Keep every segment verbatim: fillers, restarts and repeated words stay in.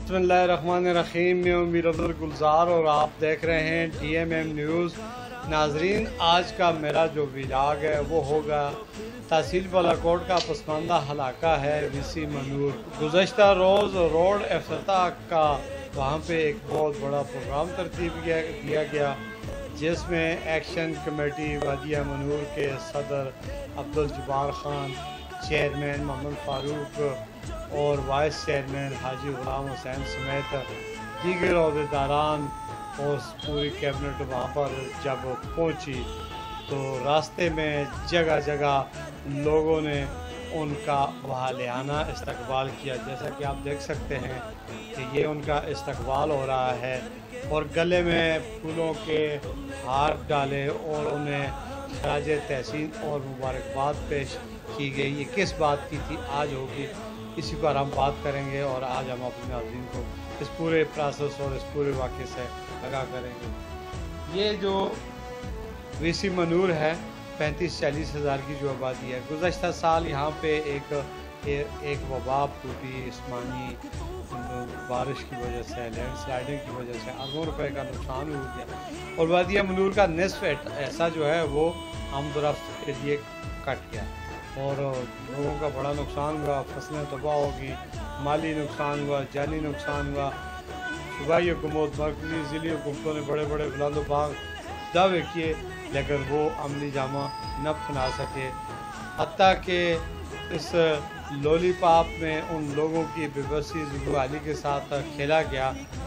बिस्मिल्लाहिर्रहमानिर्रहीम। मैं उम्मीद अब्दुल गुलजार और आप देख रहे हैं डी एम एम न्यूज़। नाजरीन, आज का मेरा जो व्लॉग है वो होगा तहसील बालाकोट का पसमानदा हलाका है वीसी मनूर। गुज़श्ता रोज़ रोड इफ्तिताह का वहाँ पे एक बहुत बड़ा प्रोग्राम तरतीब दिया गया, जिसमें एक्शन कमेटी वादिया मनूर के सदर अब्दुल जब्बार ख़ान, चेयरमैन मोहम्मद फ़ारूक और वाइस चेयरमैन हाजी गुलाम हुसैन समेत दीगर अहदेदारान और पूरी कैबिनेट वहाँ पर जब पहुँची तो रास्ते में जगह जगह लोगों ने उनका वालियाना इस्तकबाल किया। जैसा कि आप देख सकते हैं कि ये उनका इस्तकबाल हो रहा है और गले में फूलों के हार डाले और उन्हें खराज तहसीन और मुबारकबाद पेश की गई। ये किस बात की थी आज होगी, इसी पर हम बात करेंगे और आज हम अपने नाज़रीन को इस पूरे प्रोसेस और इस पूरे वाक़े से आगाह करेंगे। ये जो वीसी मनूर है पैंतीस चालीस हज़ार की जो आबादी है, गुज़श्ता साल यहाँ पे एक ए, एक वबा टूटी, इस्मानी बारिश की वजह से, लैंड स्लाइडिंग की वजह से अरबों रुपए का नुकसान हो गया और वादिया मनूर का निसफ ऐसा जो है वो हम दरख्त के लिए कट गया और लोगों का बड़ा नुकसान हुआ, फसलें तबाह होगी, माली नुकसान हुआ, जानी नुकसान हुआ। सूबाई हुकूमत, मरकज़ी ज़िली हुकूमतों ने बड़े बड़े बुलंदबाग दावे किए, लेकिन वो अमली जामा न बना सके। हत्ता कि इस लॉलीपॉप में उन लोगों की बेबसी जुगाली के साथ खेला गया।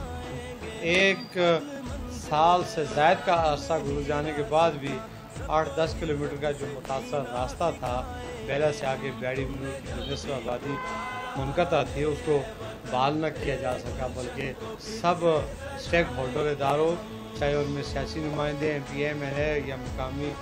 एक साल से ज़ायद का अरसा गुजर जाने के बाद भी आठ दस किलोमीटर का जो मुतासर रास्ता था बेला से आगे बैडी मनूर की नस्ल आबादी मुनक़ता थी, उसको बहाल न किया जा सका, बल्कि सब स्टेक होल्डर इदारों, चाहे उनमें सियासी नुमाइंदे, M P M L A या मुकामी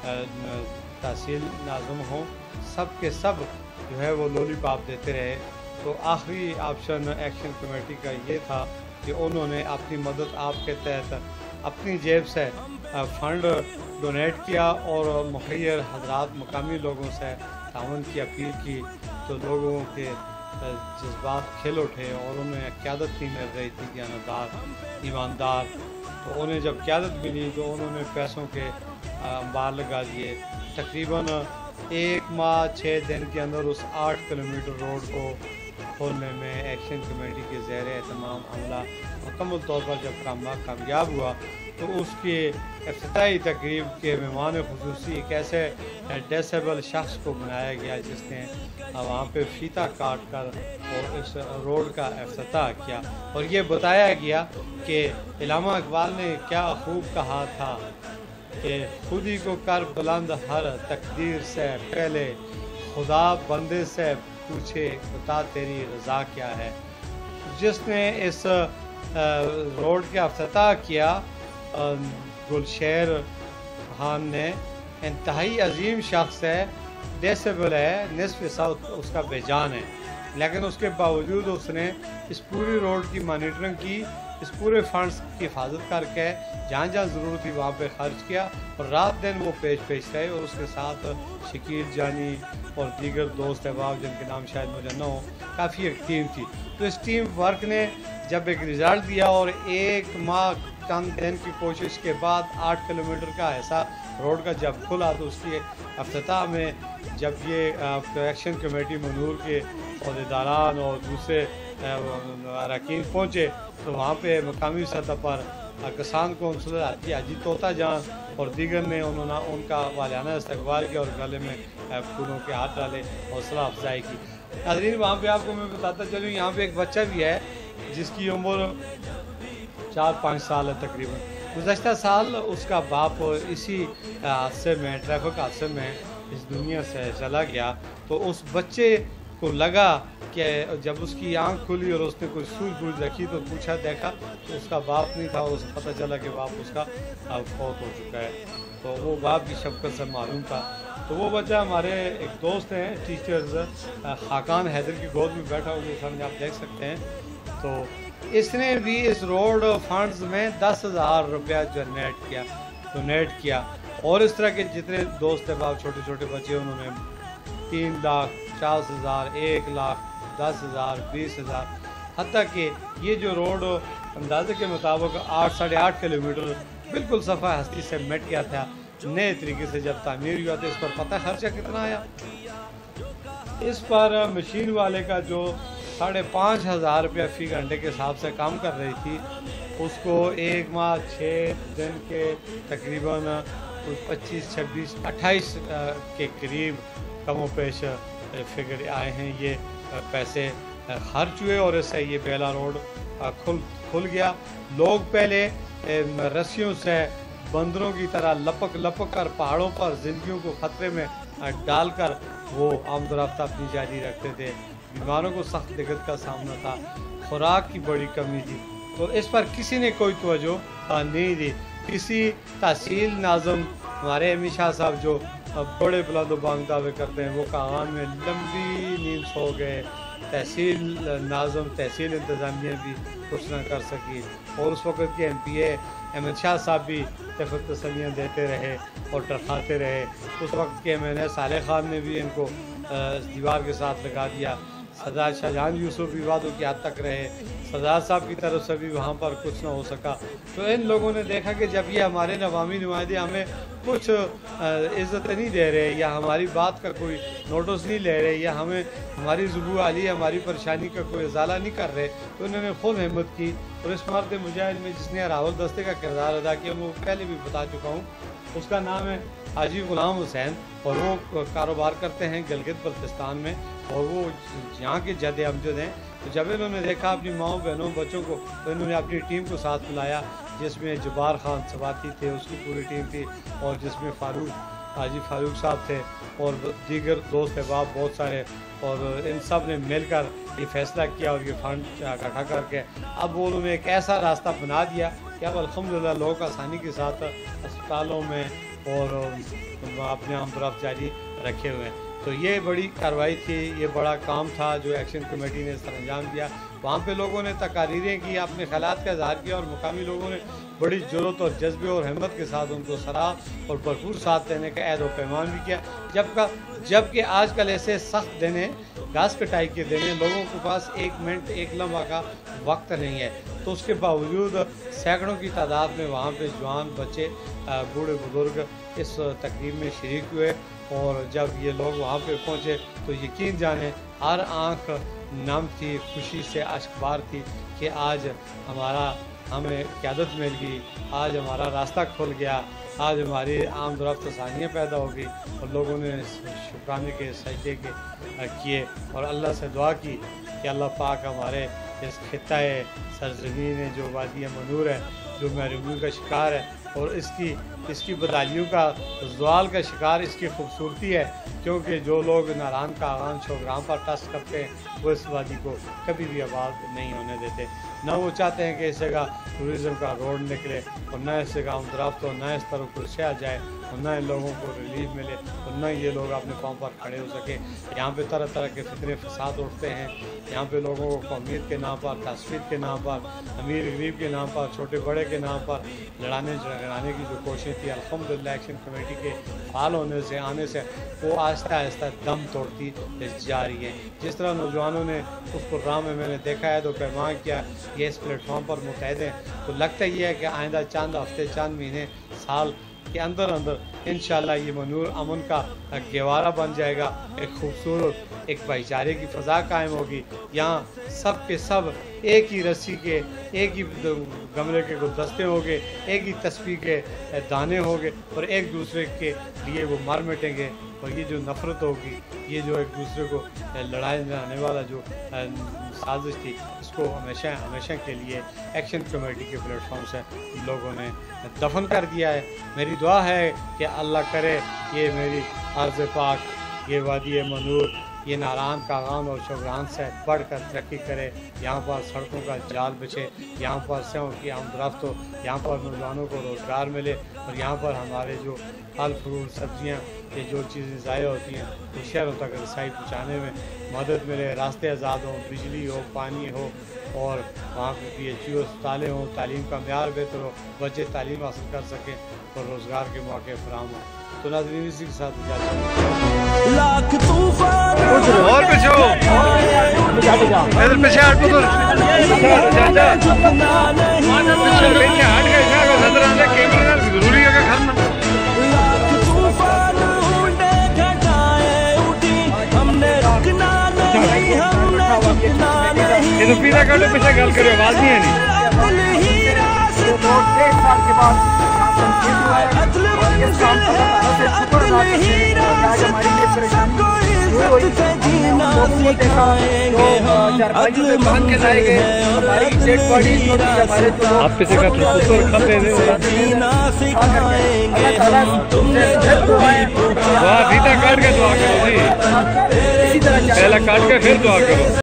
तहसील नाज़म हों, सब के सब जो है वो लॉलीपॉप देते रहे। तो आखिरी ऑप्शन एक्शन कमेटी का ये था कि उन्होंने अपनी मदद आपके तहत अपनी जेब से फ़ंड डोनेट किया और मुखियर हजरात मुकामी लोगों से ताउन की अपील की, तो लोगों के जज्बात खिल उठे और उन्हें क़यादत नहीं मिल रही थी, ज्ञानदार ईमानदार। तो उन्हें जब क़यादत मिली तो उन्होंने पैसों के अंबार लगा दिए। तकरीबन एक माह छः दिन के अंदर उस आठ किलोमीटर रोड को खोलने में एक्शन कमेटी के ज़ेर एहतमाम अमला मुकम्मल तौर पर जब काम कामयाब हुआ तो उसके इफ्तिताई तकरीब के मेहमान खुसूसी एक ऐसे डिसेबल शख्स को बनाया गया जिसने वहाँ पे फीता काट कर और इस रोड का इफ्तिताह किया और ये बताया गया कि इल्लामा इकबाल ने क्या खूब कहा था कि खुदी को कर बुलंद हर तकदीर से पहले, खुदा बंदे से पूछे बता तेरी रज़ा क्या है। जिसने इस रोड का इफ्तिताह किया गुलशेर खान ने, इंतहाई अजीम शख्स है, डिसेबल है, निसफ हिस्सा उसका बेजान है, लेकिन उसके बावजूद उसने इस पूरी रोड की मॉनिटरिंग की, इस पूरे फंड्स की हिफाजत करके जहाँ जहाँ ज़रूरत थी वहाँ पे खर्च किया और रात दिन वो पेश पेश रहे और उसके साथ शकील जानी और दीगर दोस्त अहबाब जिनके नाम शायद मुझे न हो, काफ़ी एक टीम थी। तो इस टीम वर्क ने जब एक रिज़ल्ट दिया और एक माह चंद दिन की कोशिश के बाद आठ किलोमीटर का ऐसा रोड का जब खुला तो उसकी इफ्तिताह में जब ये एक्शन कमेटी मनूर के अहदेदारान और दूसरे अरकान पहुँचे तो वहाँ पे मकामी सतह पर किसान कौंसलर हाजी हाजी तोता जान और दीगर ने उन्होंने उनका वालियाना इस्तकबाल किया और गले में फूलों के हाथ डाले, हौसला अफजाई की। नाज़रीन, वहाँ पे आपको मैं बताता चलूँ, यहाँ पे एक बच्चा भी है जिसकी उम्र चार पाँच साल है तकरीबन। गुज़श्ता साल उसका बाप इसी हादसे में, ट्रैफिक हादसे में इस दुनिया से चला गया। तो उस बच्चे को लगा कि जब उसकी आंख खुली और उसने कोई सूझबूझ रखी तो पूछा, देखा तो उसका बाप नहीं था, उसे पता चला कि बाप उसका फौत हो चुका है। तो वो बाप की शफ़क़त से मालूम था। तो वो बच्चा हमारे एक दोस्त हैं टीचर्स खाकान हैदर की गोद में बैठा हुआ सामने आप देख सकते हैं। तो इसने भी इस रोड फंड्स में दस हज़ार रुपया जनरेट किया डोनेट किया और इस तरह के जितने दोस्त अहबाब छोटे छोटे बच्चे उन्होंने तीन लाख पचास हज़ार, एक लाख, दस हज़ार, बीस हज़ार, हत्ता कि ये जो रोड अंदाजे के मुताबिक आठ साढ़े आठ किलोमीटर बिल्कुल सफ़ा हस्ती से मिट गया था। नए तरीके से जब तामीर हुआ तो इस पर पता खर्चा कितना आया। इस पर मशीन वाले का जो साढ़े पाँच हज़ार रुपया फ़ी घंटे के हिसाब से काम कर रही थी, उसको एक माह छः दिन के तकरीबन पच्चीस छब्बीस अट्ठाईस के करीब कमो पेश फिगर आए हैं। ये पैसे खर्च हुए और इससे ये बेला रोड खुल खुल गया। लोग पहले रस्सियों से बंदरों की तरह लपक लपक कर पहाड़ों पर ज़िंदगियों को ख़तरे में डालकर वो आमदरफ्त अपनी जारी रखते थे। बीमारों को सख्त दिक्कत का सामना था, खुराक की बड़ी कमी थी, तो इस पर किसी ने कोई तवज्जो नहीं दी। किसी तहसील नाज़म हमारे अमीर शाह साहब जो बड़े बुलंद बांग दावे करते हैं, वो कागान में लंबी नींद सो गए। तहसील नाज़म तहसील इंतज़ामिया भी कुछ ना कर सकी और उस वक़्त के M P A Ahmad Shah साहब भी तफ़त तसलियाँ देते रहे और टरखाते रहे। उस वक्त के मैंने साले खान ने भी इनको दीवार के साथ लगा दिया। सरदार शाहजहां यूसुफ भी वादों की हद तक रहे। सरदार साहब की तरफ से भी वहाँ पर कुछ ना हो सका। तो इन लोगों ने देखा कि जब ये हमारे नवामी नुमाइंदे हमें कुछ इज़्ज़त नहीं दे रहे या हमारी बात का कोई नोटिस नहीं ले रहे या हमें हमारी ज़ुबू आली हमारी परेशानी का कोई इजाला नहीं कर रहे, तो उन्होंने खुद हिम्मत की और इस मर्द मुजाहिद में जिसने रावल दस्ते का किरदार अदा किया, वो पहले भी बता चुका हूँ। उसका नाम है हाजी गुलाम हुसैन और वो कारोबार करते हैं गिलगित बल्तिस्तान में और वो यहाँ के जद अमजद हैं। तो जब इन्होंने देखा अपनी माओ बहनों बच्चों को, तो इन्होंने अपनी टीम को साथ बुलाया, जिसमें जब्बार खान सवाती थे, उसकी पूरी टीम थी, और जिसमें फारूक हाजी फारूक साहब थे और दीगर दोस्त अहबाब बहुत सारे, और इन सब ने मिलकर ये फैसला किया और ये फंड इकट्ठा करके अब वो उन्होंने एक ऐसा रास्ता बना दिया कि अब अल्हम्दुलिल्लाह लोग आसानी के साथ अस्पतालों में और अपने आमदरफ्त जारी रखे हुए हैं। तो ये बड़ी कार्रवाई थी, ये बड़ा काम था जो एक्शन कमेटी ने सर अंजाम दिया। वहाँ पे लोगों ने तकारीरें की, अपने ख्यालात का इजहार किया और मुकामी लोगों ने बड़ी ज़रूरत और जज्बे और हिम्मत के साथ उनको सराह और भरपूर साथ देने का ऐद और पैमान भी किया। जब का जबकि आजकल ऐसे सख्त देने घास कटाई के देने लोगों के पास एक मिनट एक लम्हा का वक्त नहीं है, तो उसके बावजूद सैकड़ों की तादाद में वहाँ पे जवान बच्चे बूढ़े बुजुर्ग इस तकरीब में शरीक हुए। और जब ये लोग वहाँ पे पहुँचे तो यकीन जाने हर आँख नम थी, खुशी से अश्कबार थी कि आज हमारा हमें क़यादत मिल गई, आज हमारा रास्ता खुल गया, आज हमारी आमदरफ्त आसानियाँ पैदा हो गई। और लोगों ने शुक्राने के सजदे के किए और अल्लाह से दुआ की कि अल्लाह पाक हमारे इस खित्ता सरजमीन जो वादी मनूर है, जो महरूमी का शिकार है और इसकी इसकी बदालियों का ज़वाल का शिकार इसकी खूबसूरती है, क्योंकि जो लोग नारायण का आगान शोग्राम पर टच करते हैं वो इस वादी को कभी भी आबाद नहीं होने देते। न वो चाहते हैं कि इस जगह टूरिज़म का रोड निकले और न इस जगह आमदरफ्त हो, न इस तरह कुछ आ जाए और न इन लोगों को रिलीफ मिले और न ये लोग अपने पाँव पर खड़े हो सके। यहाँ पे तरह तरह के फितने फसाद उठते हैं, यहाँ पे लोगों को कौमियत के नाम पर, तस्वीर के नाम पर, अमीर गरीब के नाम पर, छोटे बड़े के नाम पर लड़ाने झगड़ाने की जो कोशिश थी, अल्हम्दुलिल्लाह एक्शन कमेटी के फाल होने से आने से वो आहिस्ता आहिस्ता दम तोड़ती जा रही है। जिस तरह नौजवानों ने उस प्रोग्राम में मैंने देखा है तो पैमान किया ये इस प्लेटफॉर्म पर मुतहद हैं, तो लगता ही है कि आइंदा चंद हफ्ते चंद महीने साल के अंदर अंदर इंशाअल्लाह ये मनूर अमन का गहवारा बन जाएगा। एक खूबसूरत एक भाईचारे की फ़ज़ा कायम होगी। यहाँ सब के सब एक ही रस्सी के, एक ही गमले के गुलदस्ते होंगे, एक ही तस्बीह के दाने होंगे और एक दूसरे के लिए वो मर मिटेंगे। और ये जो नफ़रत होगी, ये जो एक दूसरे को लड़ाई लड़ाने वाला जो साजिश थी, इसको हमेशा हमेशा के लिए एक्शन कमेटी के प्लेटफॉर्म से लोगों ने दफन कर दिया है। मेरी दुआ है कि अल्लाह करे ये मेरी अर्ज़ पाक, ये वादी मनूर, ये नारायण कागान और शोगरान से बढ़कर तरक्की करे। यहाँ पर सड़कों का जाल बिछे, यहाँ पर सेवों की आमदरफ्त हो, यहाँ पर नौजवानों को रोज़गार मिले और यहाँ पर हमारे जो फल फ्रूट सब्जियाँ ये जो चीज़ें ज़ाया होती हैं तो शहरों तक रसाई पहुँचाने में मदद मिले। रास्ते आज़ाद हों, बिजली हो, पानी हो और वहाँ पे पी एच यू अस्पतालें हों, तालीम का म्यार बेहतर हो, बच्चे तालीम हासिल कर सकें और रोज़गार के मौके फराहम हों। तो नाज़रीन इसी के साथ इजाज़त लाख तूफान और पीछे हो, इधर पीछे हट, उधर चाचा पीछे पीछे हट गए, नजर आने कैमरे जरूरी है खाना। लाख तूफान उड़े घटाए उठी, हमने रुकना नहीं, हमने रुकना नहीं। ये तो पीछे काटो, पीछे गल करो, आवाज नहीं है नहीं। अदल ही रास्ता, अदल मंजिल है, अदल ही रास्ता, सबको इज्जत से जीना सिखाएंगे हम। अदल मंजिल है और अदल ही रास्ता, आप पीछे का तो खाते हैं, जीना सिखाएंगे हम। तुमने जब भी पुकारा, वाह, फीता काट के दुआ करो जी, पहला काट के फिर दुआ करो।